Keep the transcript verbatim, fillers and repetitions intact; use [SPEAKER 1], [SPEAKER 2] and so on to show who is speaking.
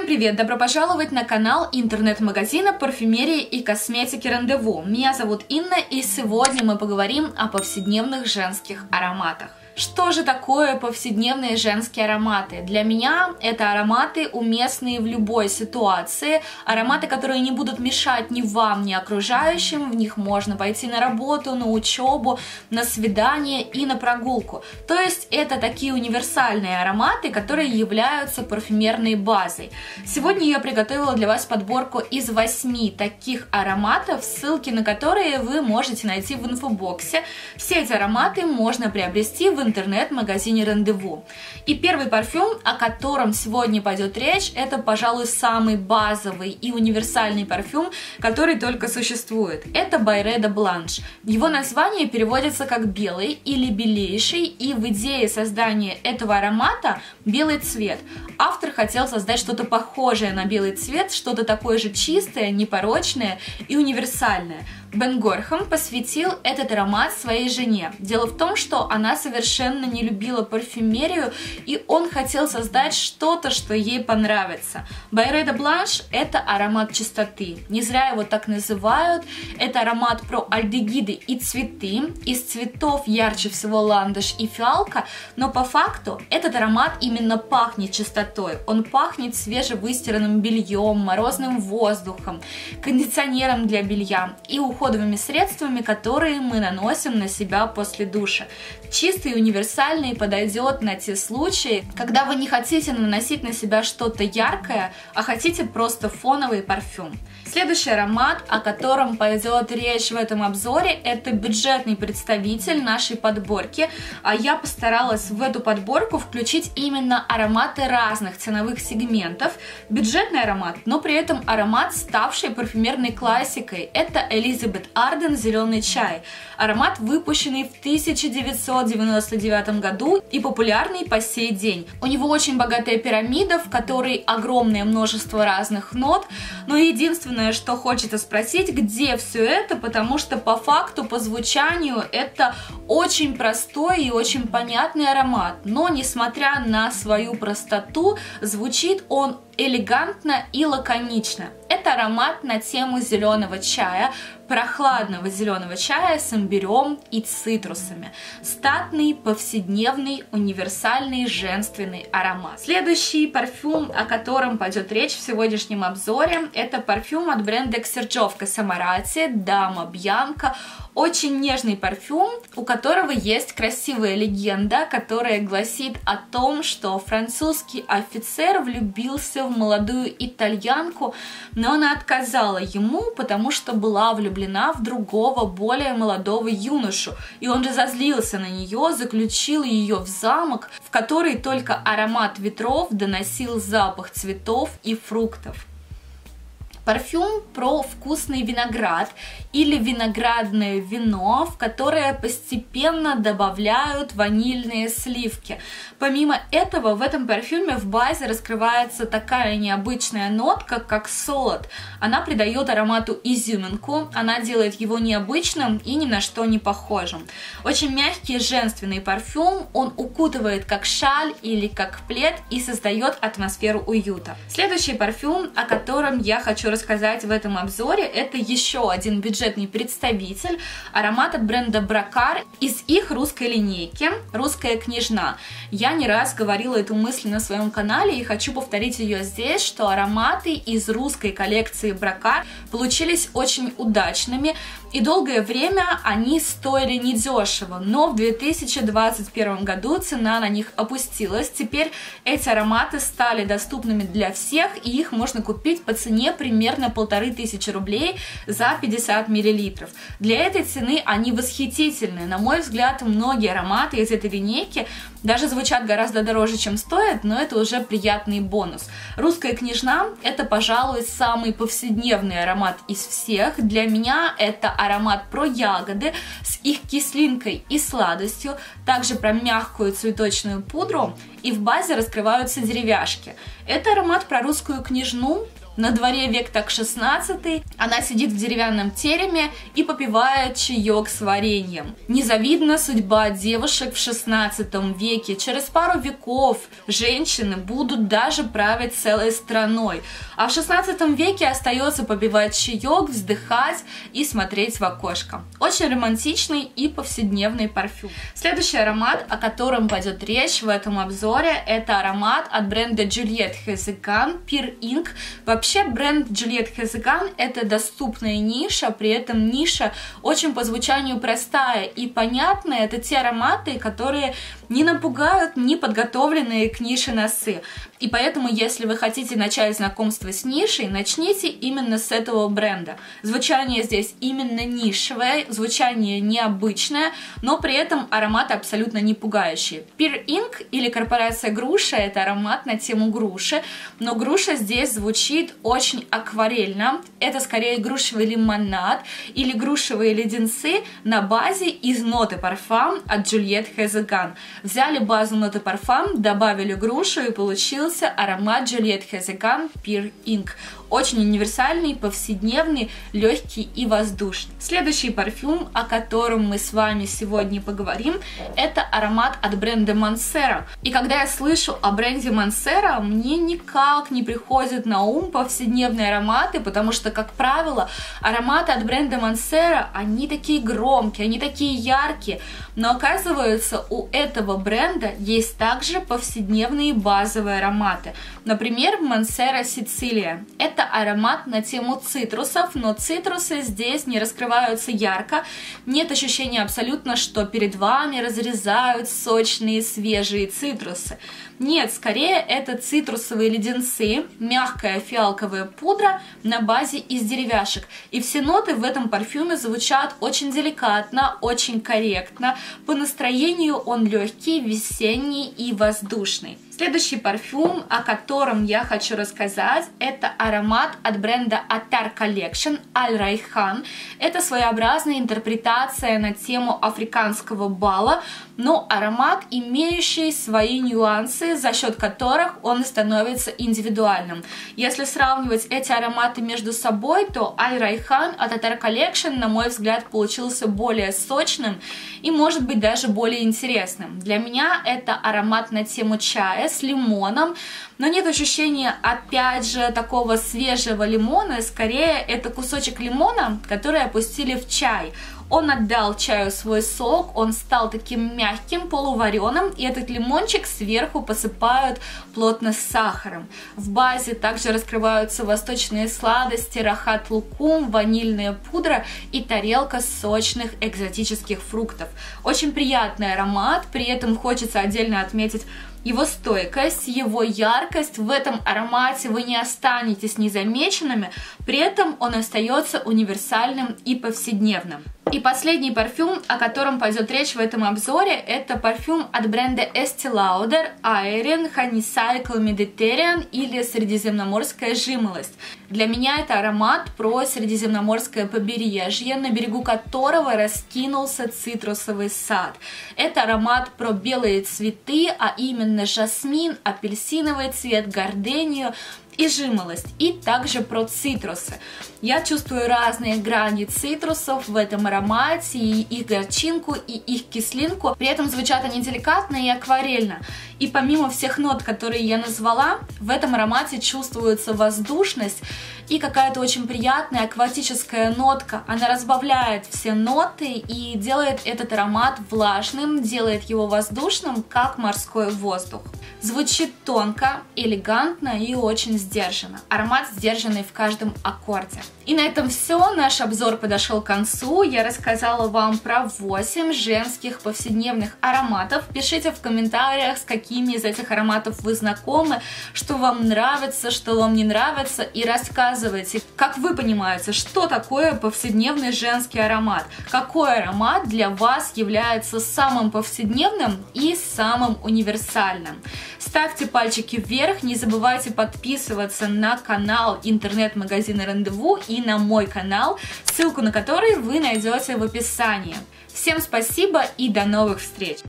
[SPEAKER 1] привет! Добро пожаловать на канал интернет-магазина парфюмерии и косметики Рандеву. Меня зовут Инна, и сегодня мы поговорим о повседневных женских ароматах. Что же такое повседневные женские ароматы? Для меня это ароматы, уместные в любой ситуации, ароматы, которые не будут мешать ни вам, ни окружающим, в них можно пойти на работу, на учебу, на свидание и на прогулку. То есть это такие универсальные ароматы, которые являются парфюмерной базой. Сегодня я приготовила для вас подборку из восьми таких ароматов, ссылки на которые вы можете найти в инфобоксе. Все эти ароматы можно приобрести в интернет-магазине Рандеву. И первый парфюм, о котором сегодня пойдет речь, это, пожалуй, самый базовый и универсальный парфюм, который только существует. Это Bayre de Blanche. Его название переводится как белый или белейший, и в идее создания этого аромата белый цвет. Автор хотел создать что-то похожее на белый цвет, что-то такое же чистое, непорочное и универсальное. Бен Горхам посвятил этот аромат своей жене. Дело в том, что она совершенно не любила парфюмерию, и он хотел создать что-то, что ей понравится. Bayre de Blanche – это аромат чистоты. Не зря его так называют. Это аромат про альдегиды и цветы. Из цветов ярче всего ландыш и фиалка, но по факту этот аромат именно пахнет чистотой. Он пахнет свежевыстиранным бельем, морозным воздухом, кондиционером для белья и уходовыми средствами, которые мы наносим на себя после душа. Чистый и универсальный подойдет на те случаи, когда вы не хотите наносить на себя что-то яркое, а хотите просто фоновый парфюм. Следующий аромат, о котором пойдет речь в этом обзоре, это бюджетный представитель нашей подборки. А я постаралась в эту подборку включить именно ароматы разных ценовых сегментов. Бюджетный аромат, но при этом аромат, ставший парфюмерной классикой. Это Elizabeth Arden «Зеленый чай». Аромат, выпущенный в тысяча девятьсот девяносто девятом году и популярный по сей день. У него очень богатая пирамида, в которой огромное множество разных нот, но единственное, что хочется спросить, где все это, потому что по факту, по звучанию, это очень простой и очень понятный аромат, но несмотря на свою простоту, звучит он элегантно и лаконично. Это аромат на тему зеленого чая, прохладного зеленого чая с имбирем и цитрусами. Статный, повседневный, универсальный, женственный аромат. Следующий парфюм, о котором пойдет речь в сегодняшнем обзоре, это парфюм от бренда Ксерджовка Самарати Дама Бьянка. Очень нежный парфюм, у которого есть красивая легенда, которая гласит о том, что французский офицер влюбился в молодую итальянку, но она отказала ему, потому что была влюблена в другого, более молодого юношу. И он разозлился на нее, заключил ее в замок, в который только аромат ветров доносил запах цветов и фруктов. Парфюм про вкусный виноград или виноградное вино, в которое постепенно добавляют ванильные сливки. Помимо этого, в этом парфюме в базе раскрывается такая необычная нотка, как солод. Она придает аромату изюминку, она делает его необычным и ни на что не похожим. Очень мягкий женственный парфюм, он укутывает как шаль или как плед и создает атмосферу уюта. Следующий парфюм, о котором я хочу рассказать в этом обзоре, это еще один бюджетный представитель, аромат от бренда Бракар из их русской линейки «Русская княжна». Я не раз говорила эту мысль на своем канале и хочу повторить ее здесь, что ароматы из русской коллекции Бракар получились очень удачными, и долгое время они стоили недешево, но в две тысячи двадцать первом году цена на них опустилась. Теперь эти ароматы стали доступными для всех, и их можно купить по цене примерно полторы тысячи рублей за пятьдесят миллилитров. Для этой цены они восхитительны. На мой взгляд, многие ароматы из этой линейки даже звучат гораздо дороже, чем стоят, но это уже приятный бонус. Русская княжна – это, пожалуй, самый повседневный аромат из всех. Для меня это аромат про ягоды с их кислинкой и сладостью, также про мягкую цветочную пудру, и в базе раскрываются деревяшки. Это аромат про русскую княжну, На дворе век так шестнадцатый, она сидит в деревянном тереме и попивает чаек с вареньем. Незавидна судьба девушек в шестнадцатом веке. Через пару веков женщины будут даже править целой страной. А в шестнадцатом веке остается попивать чаек, вздыхать и смотреть в окошко. Очень романтичный и повседневный парфюм. Следующий аромат, о котором пойдет речь в этом обзоре, это аромат от бренда Juliette Hézegan Pure Ink. Вообще бренд Juliette Hézegan это доступная ниша, при этом ниша очень по звучанию простая и понятная. Это те ароматы, которые не напугают неподготовленные к нише носы. И поэтому, если вы хотите начать знакомство с нишей, начните именно с этого бренда. Звучание здесь именно нишевое, звучание необычное, но при этом ароматы абсолютно не пугающие. Pure Ink или корпорация Груша — это аромат на тему груши, но груша здесь звучит очень акварельно. Это скорее грушевый лимонад или грушевые леденцы на базе из ноты парфам от Juliette Hézegan. Взяли базу ноты парфам, добавили грушу и получился аромат Juliette Hézegan Pure Ink. Очень универсальный, повседневный, легкий и воздушный. Следующий парфюм, о котором мы с вами сегодня поговорим, это аромат от бренда Mancera. И когда я слышу о бренде Mancera, мне никак не приходят на ум повседневные ароматы, потому что, как правило, ароматы от бренда Mancera, они такие громкие, они такие яркие, но оказывается, у этого бренда есть также повседневные базовые ароматы. Например, Mancera Sicilia. Это аромат на тему цитрусов, но цитрусы здесь не раскрываются ярко. Нет ощущения абсолютно, что перед вами разрезают сочные свежие цитрусы. Нет, скорее это цитрусовые леденцы, мягкая фиалковая пудра на базе из деревяшек. И все ноты в этом парфюме звучат очень деликатно, очень корректно. По настроению он легкий, весенний и воздушный. Следующий парфюм, о котором я хочу рассказать, это аромат от бренда Attar Collection Al Rayhan. Это своеобразная интерпретация на тему африканского бала, но аромат, имеющий свои нюансы, за счет которых он становится индивидуальным. Если сравнивать эти ароматы между собой, то Al Rayhan от Attar Collection, на мой взгляд, получился более сочным и, может быть, даже более интересным. Для меня это аромат на тему чая с лимоном, но нет ощущения, опять же, такого свежего лимона, скорее это кусочек лимона, который опустили в чай. Он отдал чаю свой сок, он стал таким мягким, полувареным, и этот лимончик сверху посыпают плотно с сахаром. В базе также раскрываются восточные сладости, рахат лукум, ванильная пудра и тарелка сочных экзотических фруктов. Очень приятный аромат, при этом хочется отдельно отметить его стойкость, его яркость. В этом аромате вы не останетесь незамеченными, при этом он остается универсальным и повседневным. И последний парфюм, о котором пойдет речь в этом обзоре, это парфюм от бренда Estée Lauder Aerin Honeysuckle Mediterranean или Средиземноморская жимолость. Для меня это аромат про Средиземноморское побережье, на берегу которого раскинулся цитрусовый сад. Это аромат про белые цветы, а именно жасмин, апельсиновый цвет, гардению и жимолость, и также про цитрусы. Я чувствую разные грани цитрусов в этом аромате, и их горчинку, и их кислинку. При этом звучат они деликатно и акварельно. И помимо всех нот, которые я назвала, в этом аромате чувствуется воздушность и какая-то очень приятная акватическая нотка. Она разбавляет все ноты и делает этот аромат влажным, делает его воздушным, как морской воздух. Звучит тонко, элегантно и очень сдержанно. Аромат сдержанный в каждом аккорде. И на этом все. Наш обзор подошел к концу. Я рассказала вам про восемь женских повседневных ароматов. Пишите в комментариях, с какими из этих ароматов вы знакомы, что вам нравится, что вам не нравится, и рассказывайте, как вы понимаете, что такое повседневный женский аромат, какой аромат для вас является самым повседневным и самым универсальным. Ставьте пальчики вверх, не забывайте подписываться на канал интернет-магазина Рандеву и на мой канал, ссылку на который вы найдете в описании. Всем спасибо и до новых встреч!